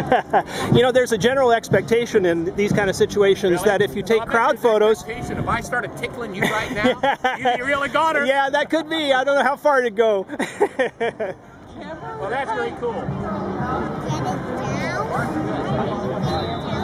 You know, there's a general expectation in these kind of situations that if you take crowd photos... If I started tickling you right now, you really got her. Yeah, that could be. I don't know how far to go. Well, that's very cool. Get it down.